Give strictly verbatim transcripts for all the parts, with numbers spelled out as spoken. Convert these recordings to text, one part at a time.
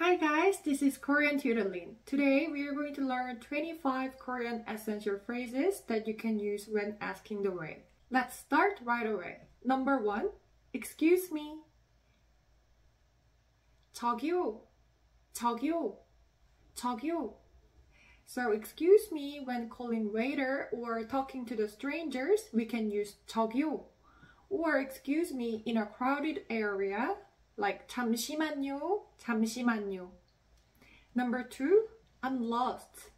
Hi guys, this is Korean Tutor Lin. Today we are going to learn twenty-five Korean essential phrases that you can use when asking the way. Let's start right away. Number one, excuse me. 저기요, 저기요, 저기요. So excuse me when calling waiter or talking to the strangers, we can use 저기요. Or excuse me in a crowded area, like 잠시만요, 잠시만요. Number two, I'm lost.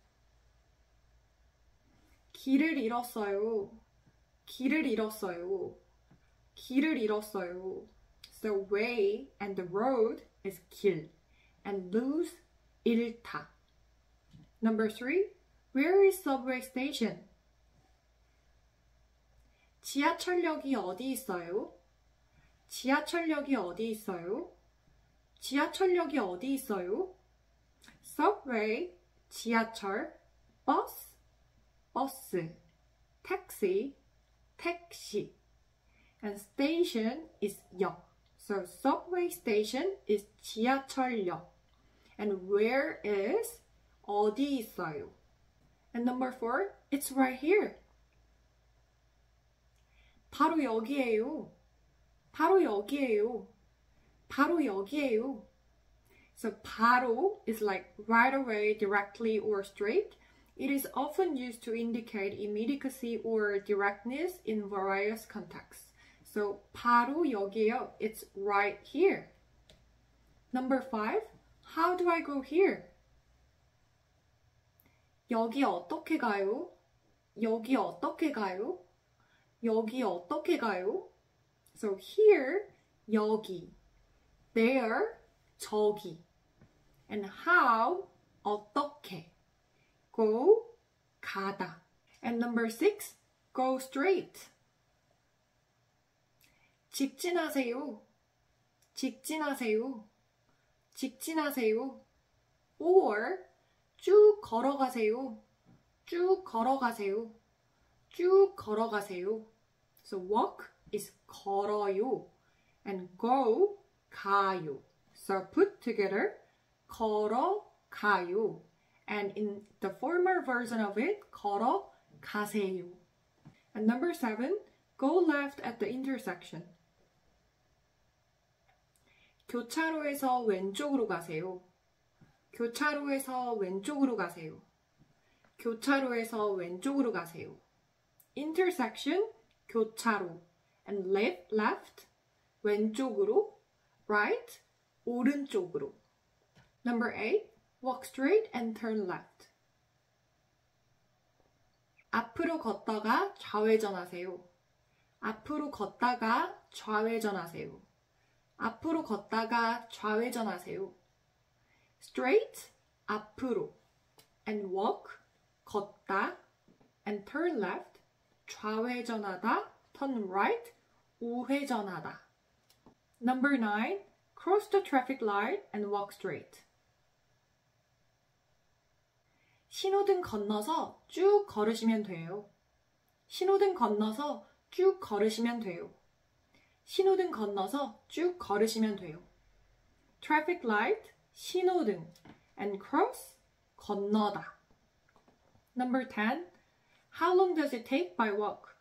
길을 잃었어요. 길을 잃었어요. 길을 잃었어요. So way and the road is 길 and lose 잃다. Number three, where is subway station? 지하철역이 어디 있어요? 지하철역이 어디 있어요? 지하철역이 어디 있어요? Subway, 지하철, bus, 버스, taxi, 택시, and station is 역. So subway station is 지하철역, and where is 어디 있어요? And number four, it's right here. 바로 여기에요. 바로 여기에요. 바로 여기에요. So 바로 is like right away, directly or straight. It is often used to indicate immediacy or directness in various contexts. So 바로 여기에요. It's right here. Number five, how do I go here? 여기 어떻게 가요? 여기 어떻게 가요? 여기 어떻게 가요? So here, 여기. There, 저기. And how, 어떻게. Go, 가다. And number six, go straight. 직진하세요. 직진하세요. 직진하세요. Or 쭉 걸어가세요. 쭉 걸어가세요. 쭉 걸어가세요. So walk is 걸어요. And go, 가요. So put together, 걸어가요. And in the former version of it, 걸어가세요. And number seven, go left at the intersection. 교차로에서 왼쪽으로 가세요. 교차로에서 왼쪽으로 가세요. 교차로에서 왼쪽으로 가세요. Intersection, 교차로. And left, left, 왼쪽으로. Right, 오른쪽으로. Number eight, walk straight and turn left. 앞으로 걷다가 좌회전하세요. 앞으로 걷다가 좌회전하세요. 앞으로 걷다가 좌회전하세요. Straight, 앞으로. And walk, 걷다. And turn left, 좌회전하다. Turn right, 우회전하다. Number nine, cross the traffic light and walk straight. 신호등 건너서 쭉 걸으시면 돼요. 신호등 건너서 쭉 걸으시면 돼요. 신호등 건너서 쭉 걸으시면 돼요. Traffic light, 신호등. And cross, 건너다. Number ten, how long does it take by walk?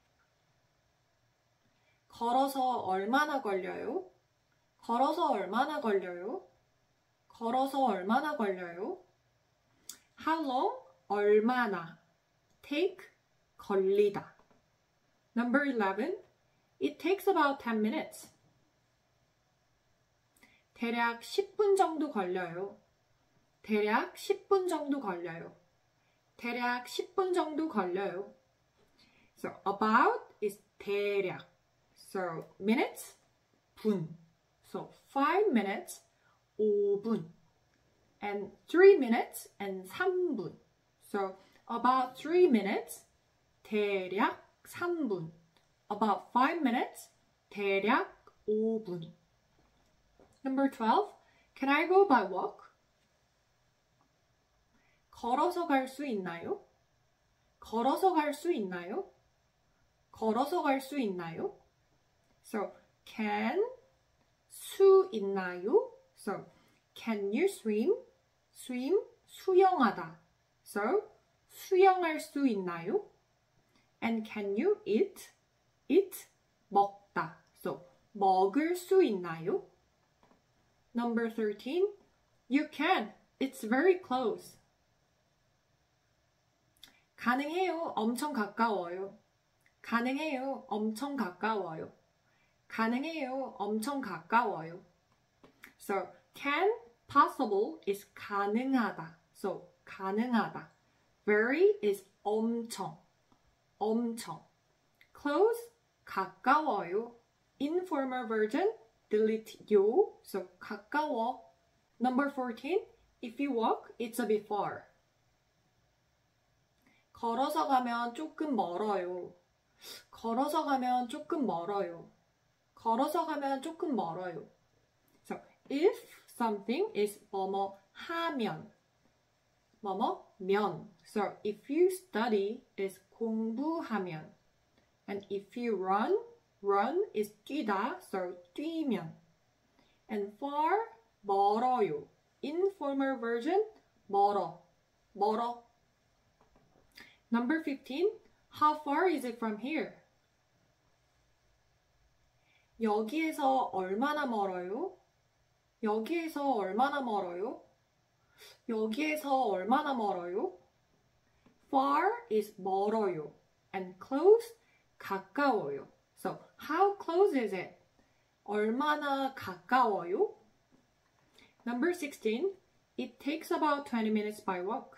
걸어서 얼마나 걸려요? 걸어서 얼마나 걸려요? 걸어서 얼마나 걸려요? How long? 얼마나. Take, 걸리다. Number eleven, it takes about ten minutes. 대략 십 분 정도 걸려요. 대략 십 분 정도 걸려요. 대략 십 분 정도 걸려요. So about is 대략. So minutes, 분. So five minutes, 오 분. And three minutes and 삼 분. So about three minutes, 대략 삼 분. About five minutes, 대략 오 분. Number twelve, can I go by walk? 걸어서 갈 수 있나요? 걸어서 갈 수 있나요? 걸어서 갈 수 있나요? So, can, 수 있나요? So, Can you swim? swim, 수영하다. So, 수영할 수 있나요? And can you eat? eat, 먹다. So, 먹을 수 있나요? Number thirteen, you can. It's very close. 가능해요. 엄청 가까워요. 가능해요. 엄청 가까워요. 가능해요. 엄청 가까워요. So, can, possible is 가능하다. So, 가능하다. Very is 엄청. 엄청. Close, 가까워요. Informal version, delete 요. So, 가까워. Number fourteen, if you walk, it's a bit far. 걸어서 가면 조금 멀어요. 걸어서 가면 조금 멀어요. 걸어서 가면 조금 멀어요. So, if something is 뭐뭐 하면, 뭐뭐 면. So, if you study is 공부하면. And if you run, run is 뛰다. So, 뛰면. And far, 멀어요. Informal version, 멀어. 멀어. Number fifteen, how far is it from here? 여기에서 얼마나 멀어요? 여기에서 얼마나 멀어요? 여기에서 얼마나 멀어요? Far is 멀어요. And close, 가까워요. So, how close is it? 얼마나 가까워요? Number sixteen, it takes about twenty minutes by walk.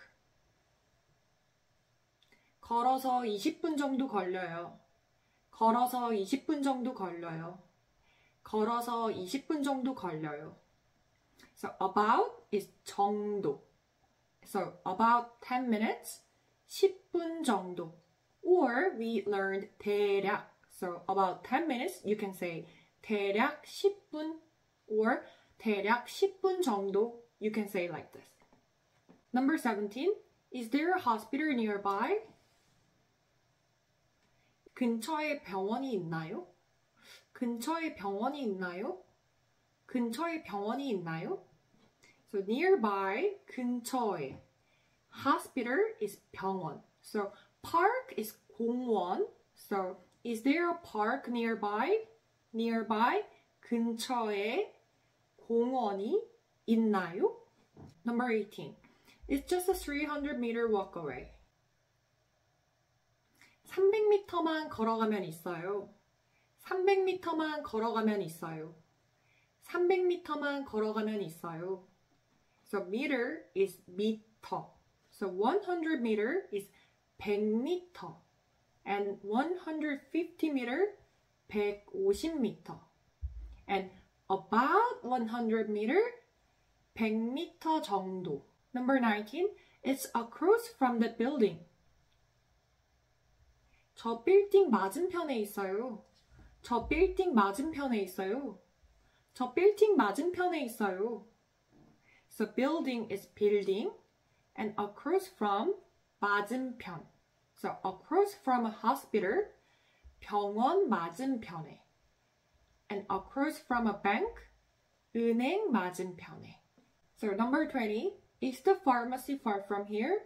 걸어서 이십 분 정도 걸려요. 걸어서 이십 분 정도 걸려요. 걸어서 이십 분 정도 걸려요. So, about is 정도. So, about ten minutes, 십 분 정도. Or we learned 대략. So, about ten minutes, you can say 대략 십 분 or 대략 십 분 정도. You can say like this. Number seventeen, is there a hospital nearby? 근처에 병원이 있나요? 근처에 병원이 있나요? 근처에 병원이 있나요? So nearby, 근처에. Hospital is 병원. So park is 공원. So is there a park nearby? Nearby, 근처에 공원이 있나요? Number eighteen. It's just a three hundred meter walk away. 삼백 미터만 걸어가면 있어요. 삼백 미터만 걸어가면 있어요. 삼백 미터만 걸어가면 있어요. So meter is meter. So one hundred meter is 백 미터. And one hundred fifty meter, 백오십 미터. And about one hundred meter, 백 미터 정도. Number nineteen, it's across from the building. 저 빌딩 맞은편에 있어요. 저 빌딩 맞은편에 있어요. 저 빌딩 맞은편에 있어요. So building is building and across from 맞은편. So across from a hospital, 병원 맞은편에. And across from a bank, 은행 맞은편에. So number twenty, is the pharmacy far from here?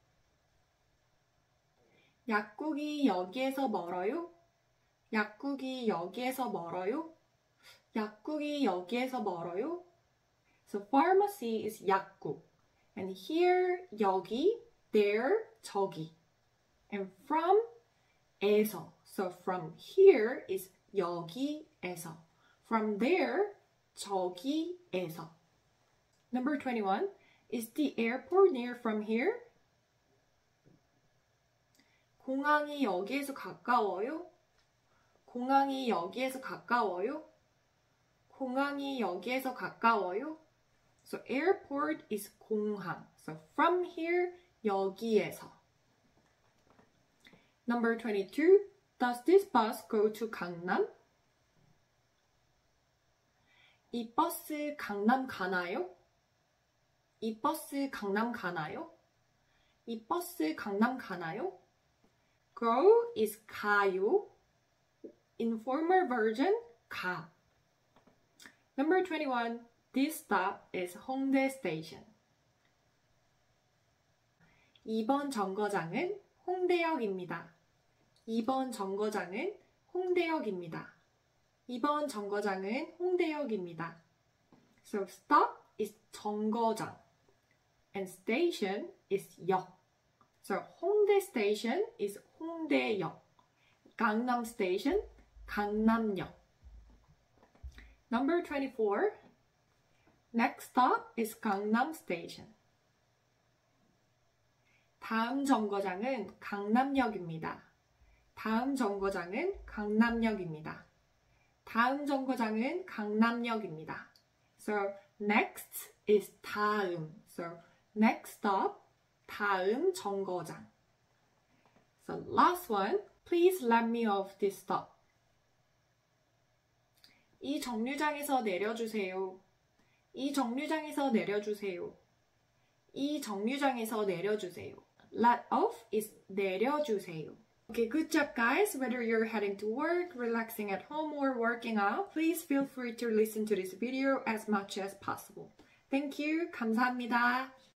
약국이 여기에서 멀어요? 약국이 여기에서 멀어요? 약국이 여기에서 멀어요? So pharmacy is 약국. And here, 여기, there, 저기. And from, 에서. So from here is 여기에서. From there, 저기에서. Number twenty-one, is the airport near from here? 공항이 여기에서 가까워요? 공항이 여기에서 가까워요? 공항이 여기에서 가까워요? So airport is 공항. So from here, 여기에서. Number twenty-two, does this bus go to 강남? 이 버스 강남 가나요? 이 버스 강남 가나요? 이 버스 강남 가나요? Go is 가요. Informal version, 가. Number twenty-one, This stop is Hongdae Station. 이번 정거장은 홍대역입니다. 이번 정거장은 홍대역입니다. 이번 정거장은 홍대역입니다. So stop is 정거장 and station is 역. So Hongdae Station is 홍대역. Gangnam Station, 강남역. Number twenty-four. Next stop is Gangnam Station. 다음 정거장은 강남역입니다. 다음 정거장은 강남역입니다. 다음 정거장은 강남역입니다. So next is 다음. So next stop, 다음 정거장. So last one, please let me off this stop. 이 정류장에서 내려주세요. 이 정류장에서 내려주세요. 이 정류장에서 내려주세요. Let off is 내려주세요. Okay, good job guys. Whether you're heading to work, relaxing at home, or working out, please feel free to listen to this video as much as possible. Thank you. 감사합니다.